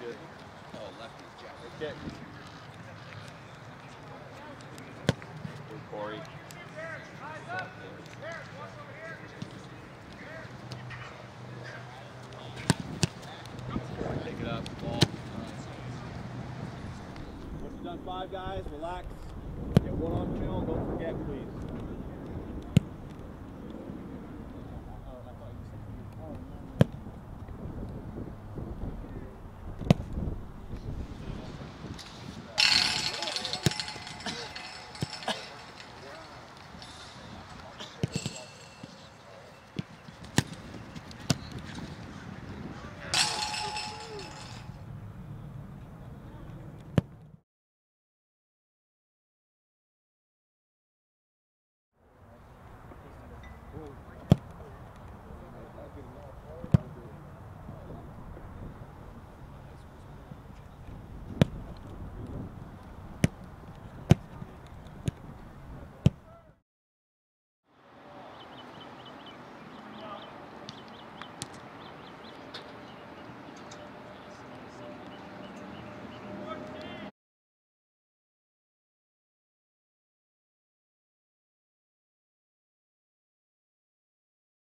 Oh, lefty. Good kick. Good, Corey. Pick it up. Ball. Once you've done 5 guys, relax.